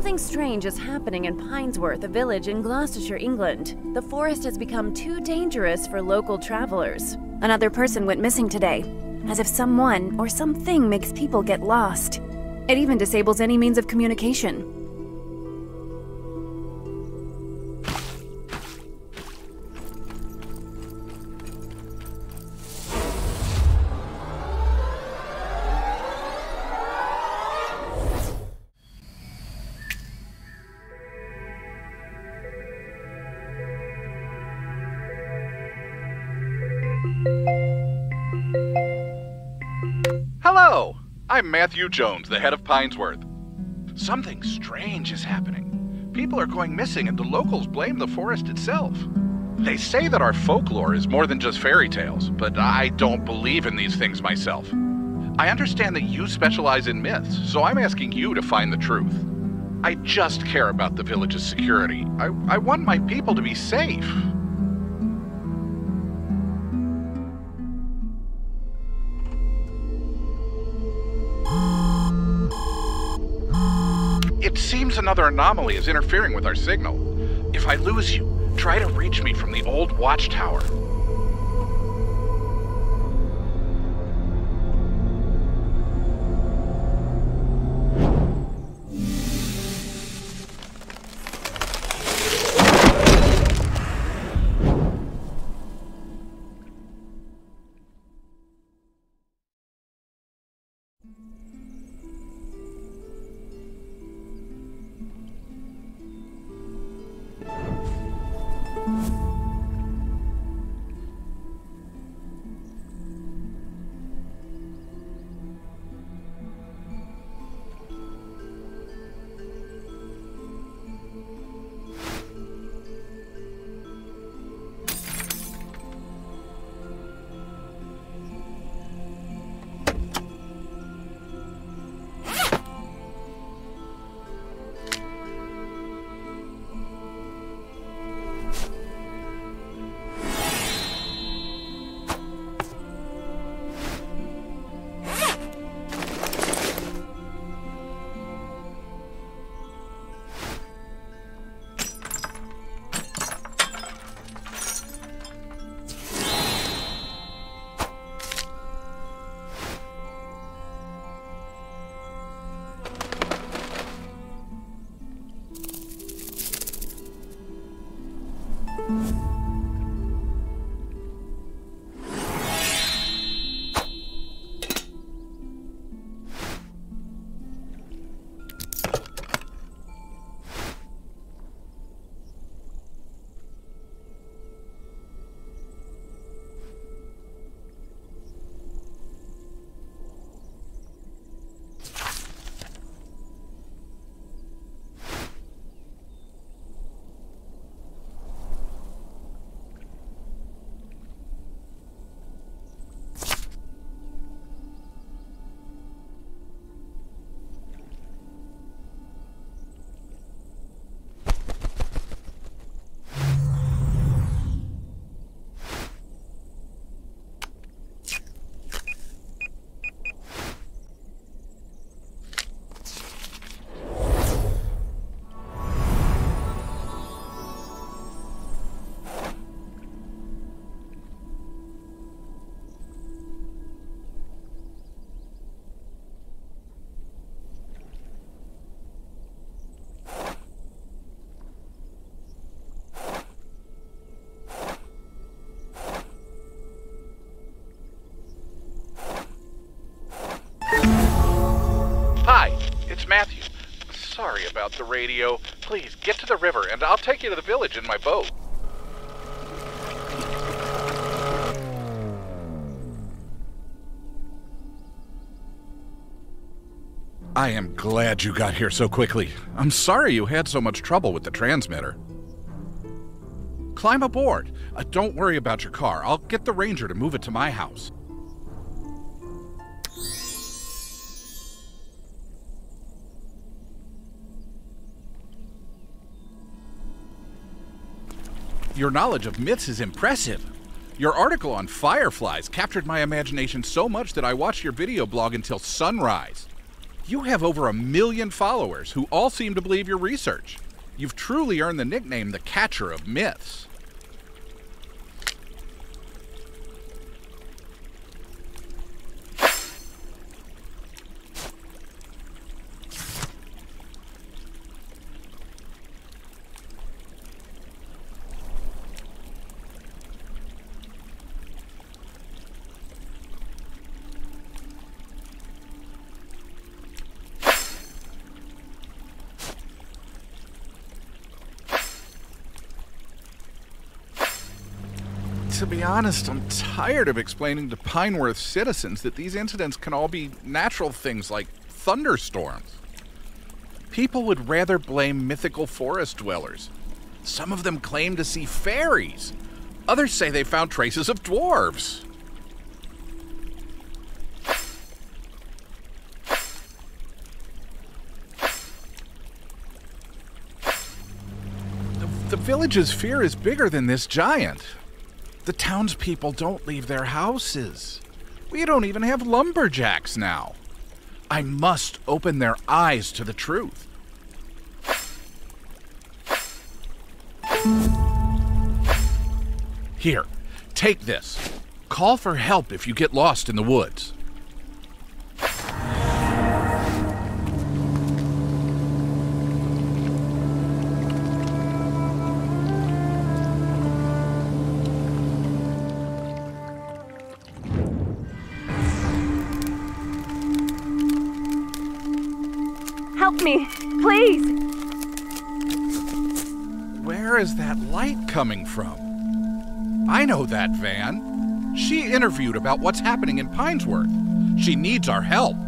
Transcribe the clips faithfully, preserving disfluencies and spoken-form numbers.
Something strange is happening in Pinesworth, a village in Gloucestershire, England. The forest has become too dangerous for local travelers. Another person went missing today, as if someone or something makes people get lost. It even disables any means of communication. Hello! I'm Matthew Jones, the head of Pinesworth. Something strange is happening. People are going missing and the locals blame the forest itself. They say that our folklore is more than just fairy tales, but I don't believe in these things myself. I understand that you specialize in myths, so I'm asking you to find the truth. I just care about the village's security. I, I want my people to be safe. It seems another anomaly is interfering with our signal. If I lose you, try to reach me from the old watchtower. Matthew. Sorry about the radio. Please, get to the river and I'll take you to the village in my boat. I am glad you got here so quickly. I'm sorry you had so much trouble with the transmitter. Climb aboard. Uh, don't worry about your car. I'll get the ranger to move it to my house. Your knowledge of myths is impressive. Your article on fireflies captured my imagination so much that I watched your video blog until sunrise. You have over a million followers who all seem to believe your research. You've truly earned the nickname the Catcher of Myths. To be honest, I'm tired of explaining to Pineworth citizens that these incidents can all be natural things like thunderstorms. People would rather blame mythical forest dwellers. Some of them claim to see fairies. Others say they found traces of dwarves. The, the village's fear is bigger than this giant. The townspeople don't leave their houses. We don't even have lumberjacks now. I must open their eyes to the truth. Here, take this. Call for help if you get lost in the woods. Help me, please! Where is that light coming from? I know that van. She interviewed about what's happening in Pinesworth. She needs our help.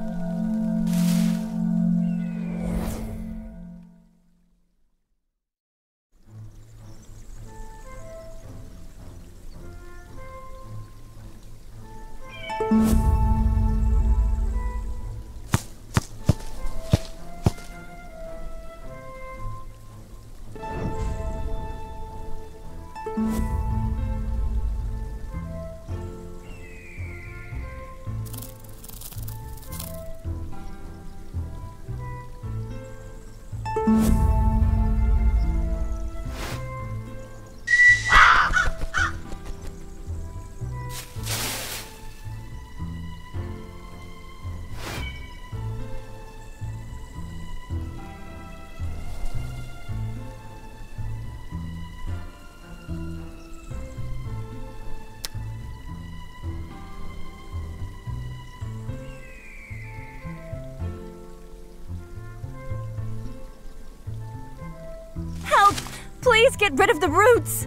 Help! Please get rid of the roots!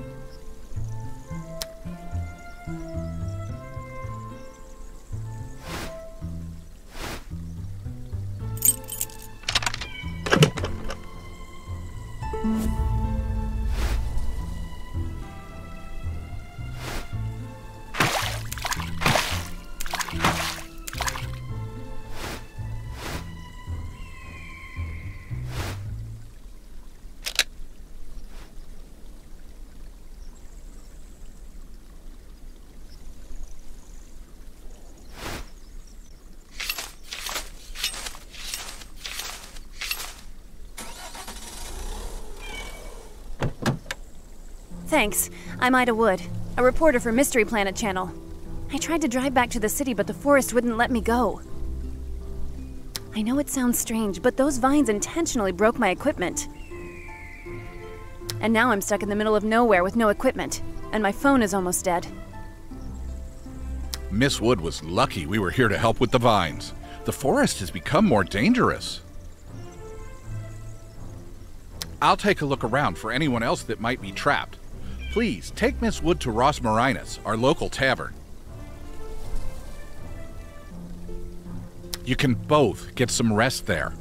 Thanks. I'm Ida Wood, a reporter for Mystery Planet Channel. I tried to drive back to the city, but the forest wouldn't let me go. I know it sounds strange, but those vines intentionally broke my equipment. And now I'm stuck in the middle of nowhere with no equipment, and my phone is almost dead. Miss Wood was lucky we were here to help with the vines. The forest has become more dangerous. I'll take a look around for anyone else that might be trapped. Please, take Miss Wood to Ross Marinus, our local tavern. You can both get some rest there.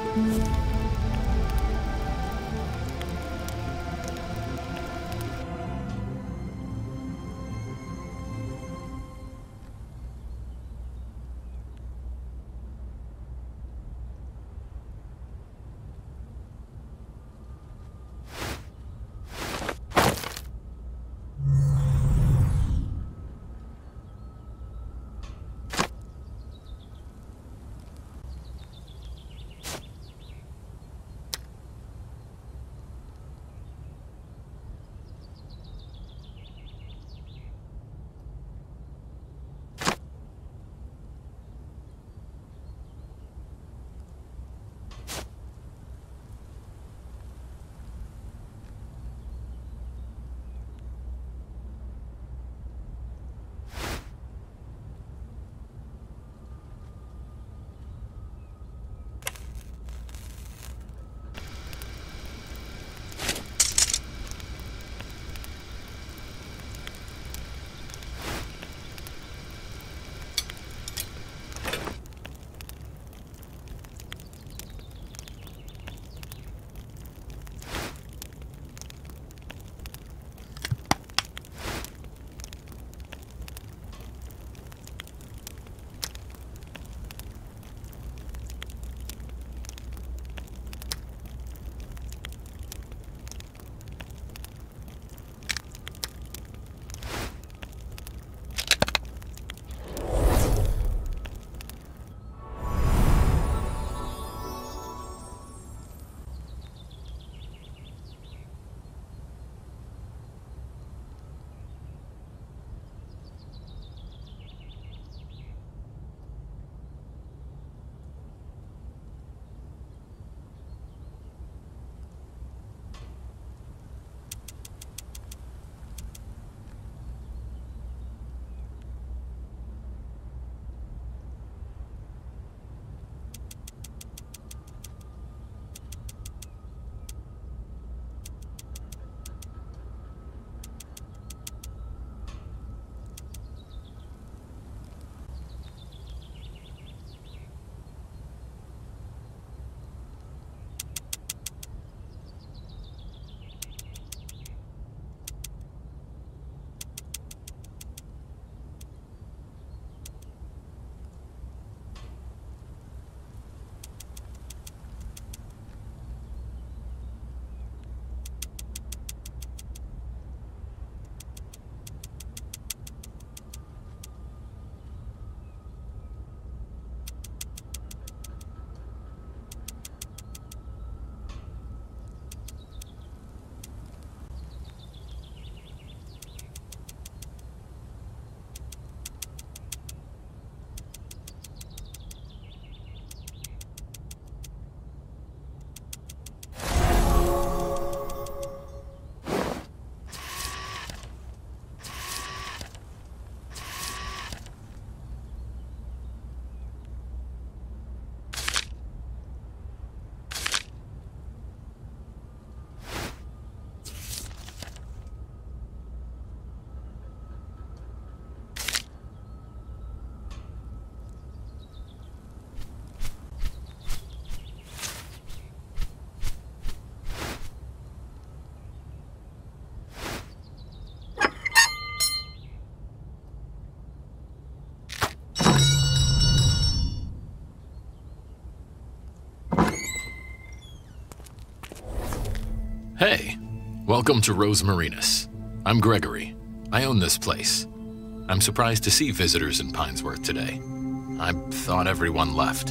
Hey, welcome to Rose Marinas. I'm Gregory. I own this place. I'm surprised to see visitors in Pinesworth today. I thought everyone left.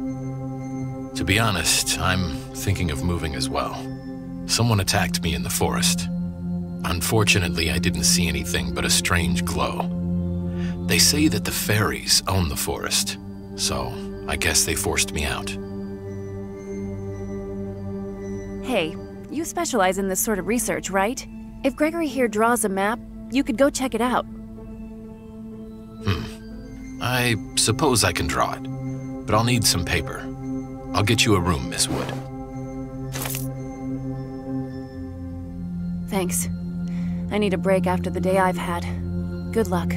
To be honest, I'm thinking of moving as well. Someone attacked me in the forest. Unfortunately, I didn't see anything but a strange glow. They say that the fairies own the forest, so I guess they forced me out. Hey, you specialize in this sort of research, right? If Gregory here draws a map, you could go check it out. Hmm. I suppose I can draw it, but I'll need some paper. I'll get you a room, Miss Wood. Thanks. I need a break after the day I've had. Good luck.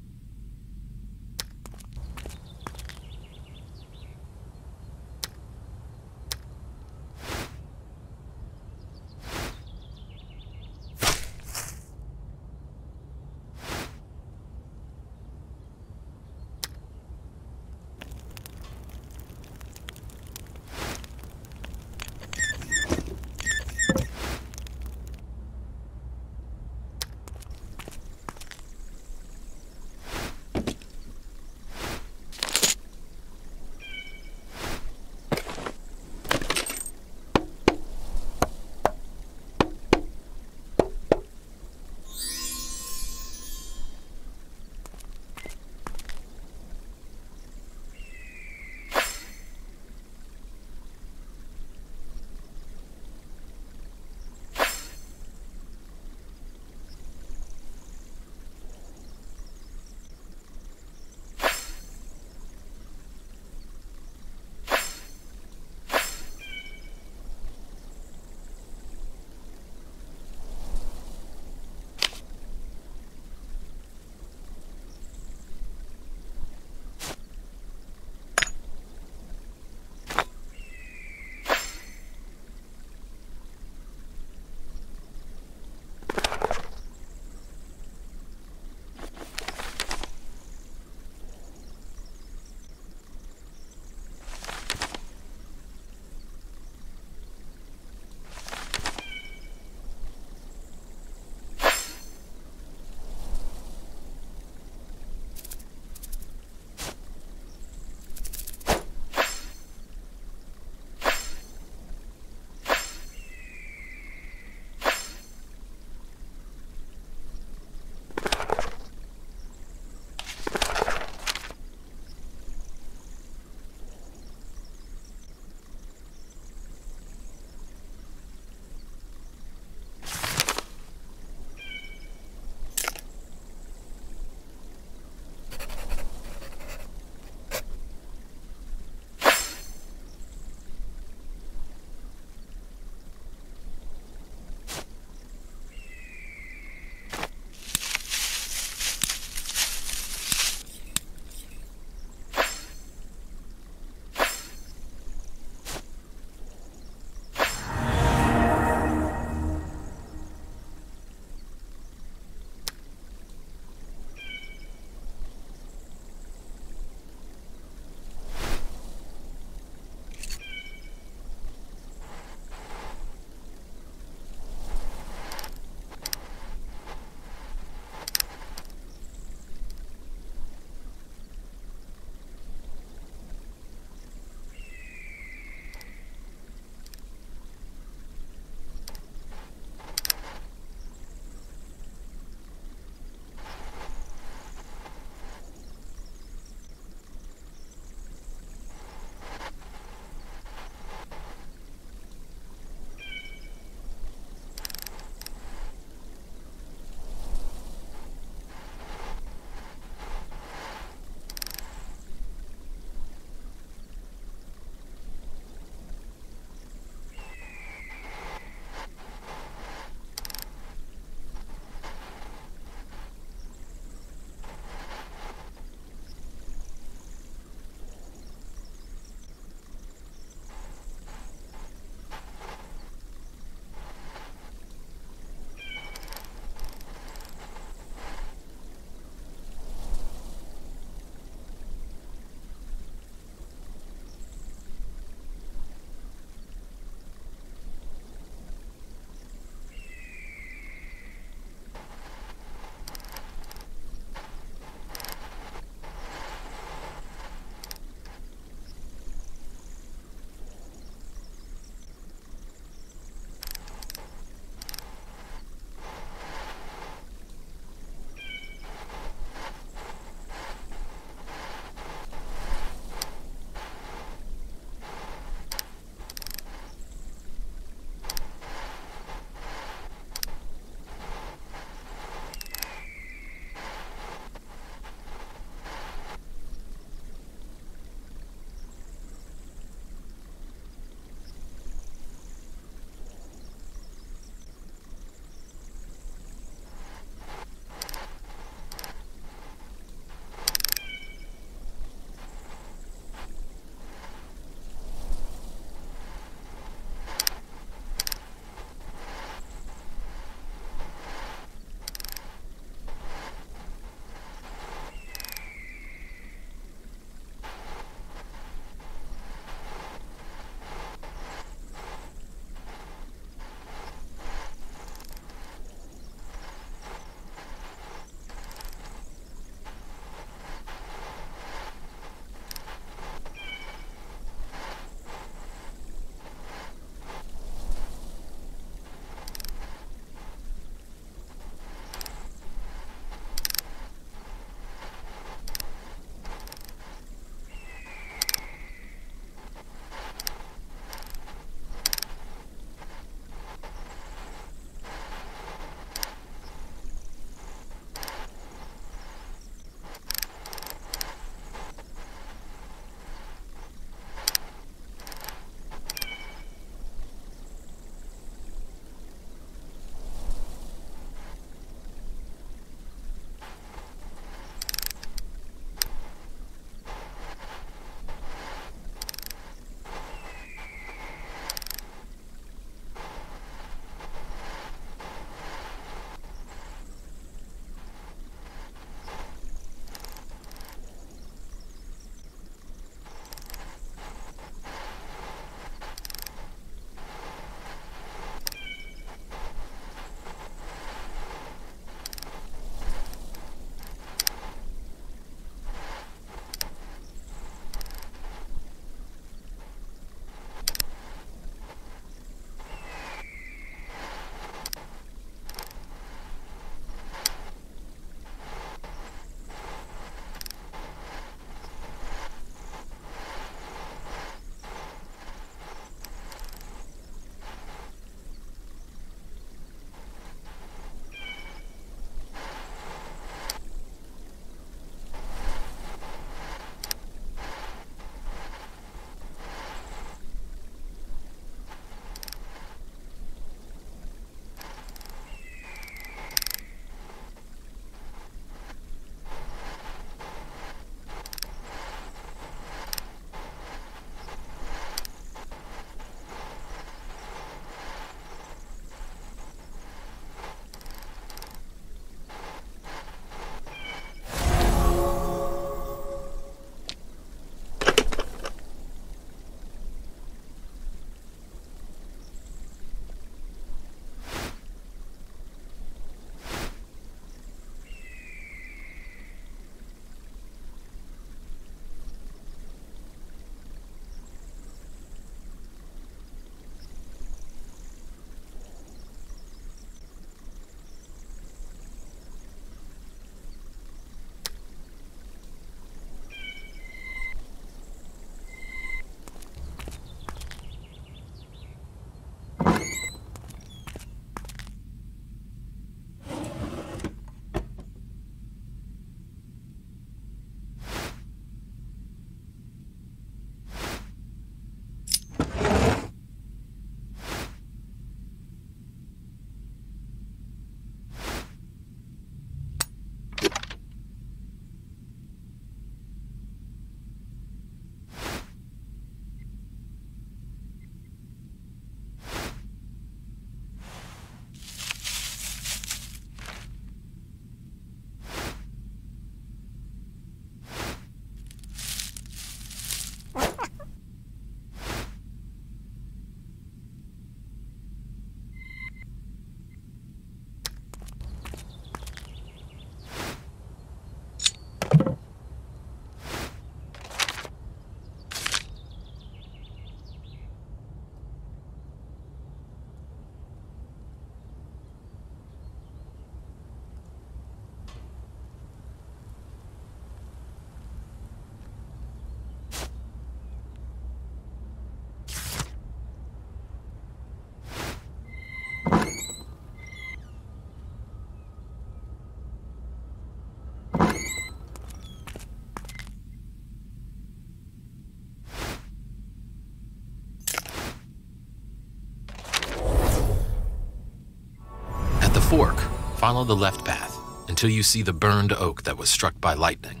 fork, follow the left path until you see the burned oak that was struck by lightning.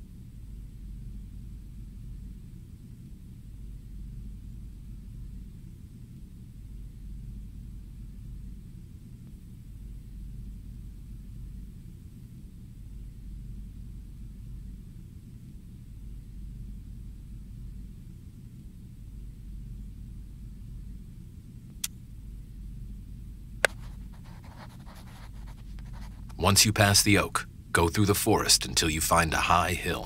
Once you pass the oak, go through the forest until you find a high hill.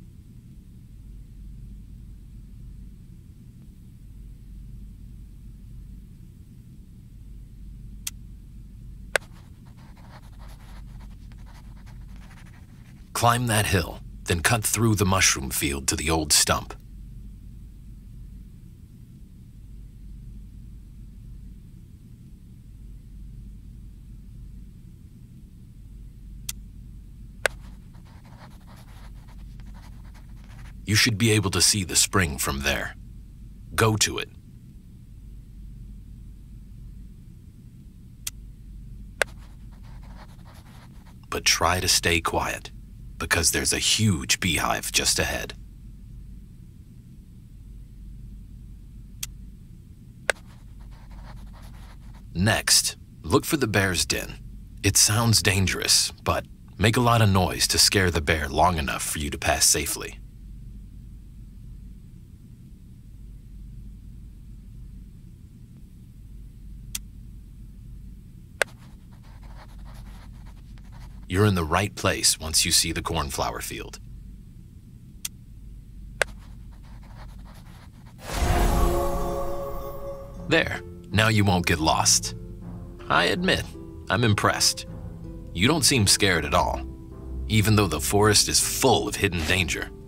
Climb that hill, then cut through the mushroom field to the old stump. You should be able to see the spring from there. Go to it. But try to stay quiet, because there's a huge beehive just ahead. Next, look for the bear's den. It sounds dangerous, but make a lot of noise to scare the bear long enough for you to pass safely. You're in the right place once you see the cornflower field. There, now you won't get lost. I admit, I'm impressed. You don't seem scared at all, even though the forest is full of hidden danger.